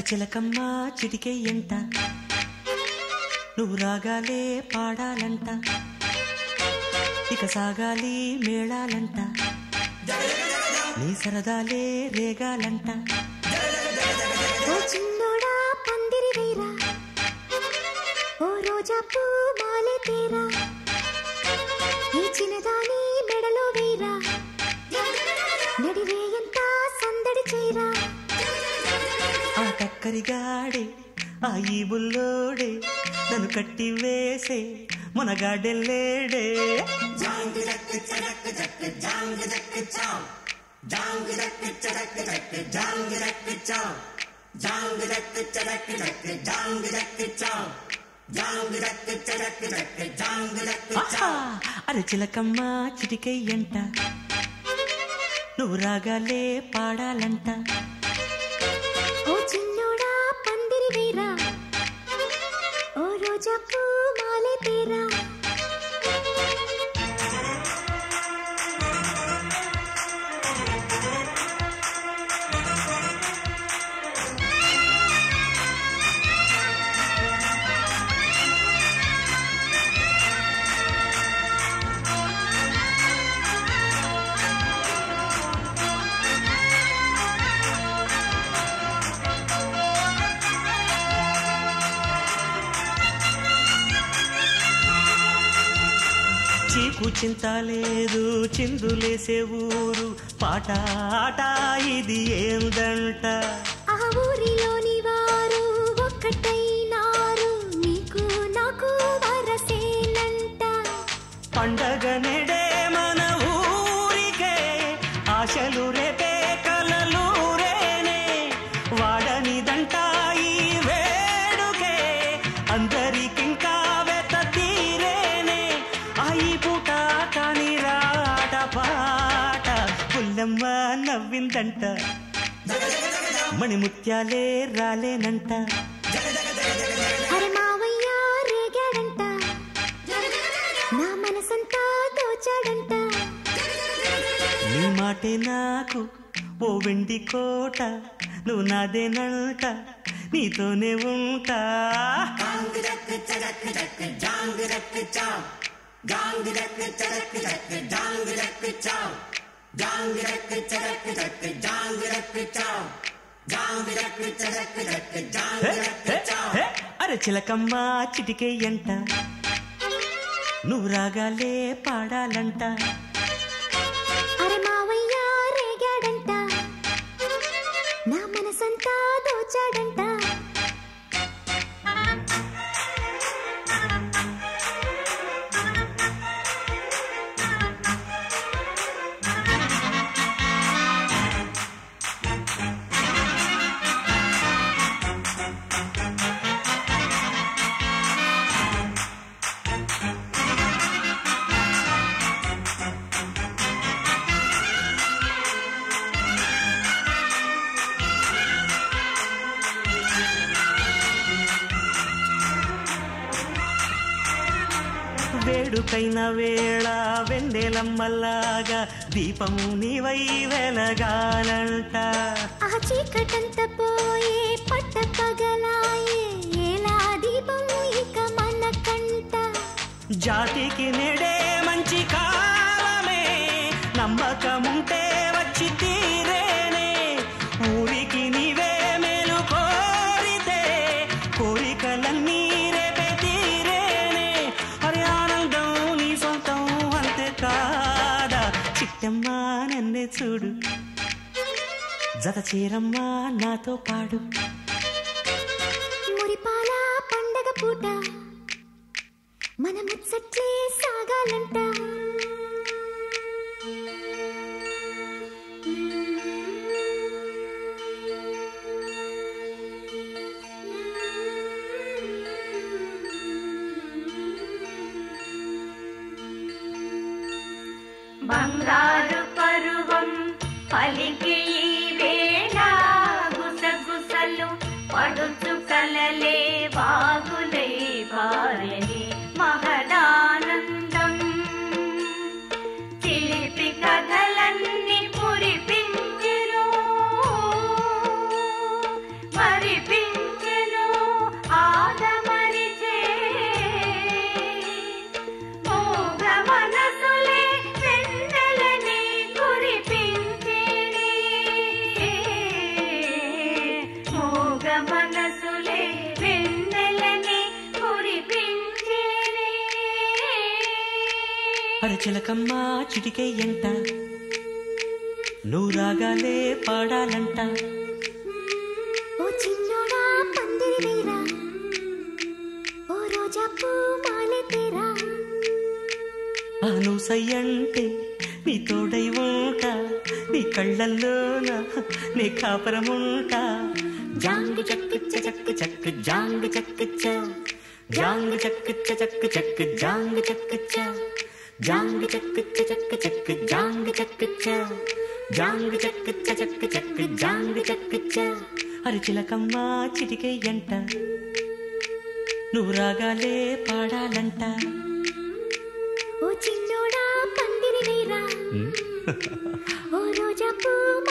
చిలకమ్మ చిటికెయ్యంట నువ్వు రాగాలే పాడాలంట ఇక సాగాలి మేళాలంట నీ సరదాలే రేగాలంట ఓ చిన్నోడా పందిరి వేరా ఓ రోజా పూ మాలే తేరా ఈ చిన్నదాని మెడలో వేరా నడివేయంత సందడి చేరా ఆ కక్కరిగాడే ఆ ఈ బుల్లోడే నన్ను కట్టి వేసే మునగాడెల్లేడే అరే చిలకమ్మ చిటికెయ్యంట నువ్వు రాగాలే పాడాలంట ఓ చిన్నోడా పందిరి వేరా ఓ రోజా పూ మాలే తేరా చీకు చింత లేదు చిందులేసే ఊరు పాట ఆట ఇది ఏందంట ఆ ఊరిలోని వారు ఒక్కటైనారు నీకు నాకు వరసేనంట పండగ నెడే మన ఊరికే ఆశలు రేపే కలలు రేనే వాడనిదంట ఈ వేడుకే అందరికింకా వెత తీరేనే ఈ పూట కాని రాట పాట పుల్లమ్మ నవ్విందంట మణిముత్యాలే రాలేనంట అరే మావయ్య రేగాడంట నా మనసంతా దోచాడంట నీ మాటే నాకు ఓ వెండి కోట నువ్వు నాదేనంట నీతోనే ఉంటా అరే చిలకమ్మ చిటికెయ్యంట నువ్వు రాగాలే పాడాలంట అరే మావయ్య రేగాడంట నా మనసంతా దోచాడంట వేడుకైన వేళ వెన్నెలమ్మలాగా దీపం నీవై వెలగాలంట ఆ చీకటంత పోయే పట్ట పగలాయే ఎలా దీపం ఇక మన కంట జాతికి నెడే మంచి కాలమే నమ్మకముంటే వచ్చి తీరేనే ఊరికి నీవే మేలు కోరితే కోరికలన్నీ రేపే తీరేనే అరే ఆనందం నీ సొంతం అంతే కాదా చిట్టమ్మా నన్నే చూడు జత చీరమ్మా నాతో పాడు మురిపాల పండగ పూట మన ముచ్చట్లే సాగాలంట బంగారు పరువం పలికి ఈ వేళ గుసగుసలు పడుచు కలలే వాగులై పారని మహదానందం చిలిపి కథలన్నీ పురిపించెను మరిపి మనసులే వెన్నెలనే కురిపించేనే. అరే చిలకమ్మ చిటికే ఎంట నువ్వు రాగాలే పాడాలంట. ఓ చిన్నోడా పందిరి వేరా ఓ రోజా పూ మాలె తేరా. నువ్వు సయ్యంటే నీ తోడై ఉంటా నీ కళ్ళల్లోన నీ కాపరముంటా. జాంగు చక్కు చక్కు చక్కు జాంగు చక్కు జాంగు చక్కు చక్కు చక్కు జాంగు చక్కు జాంగు చక్కు చక్కు చక్కు జాంగు చక్కు జాంగు చక్కు చక్కు చక్కు జాంగు చక్కు. అరి చిలకమ్మ చిటికే ఎంట నువ్వు రాగాలే పాడాలంట. ఓ చిన్నోడా పందిరి వేరా ఓ రోజా పూ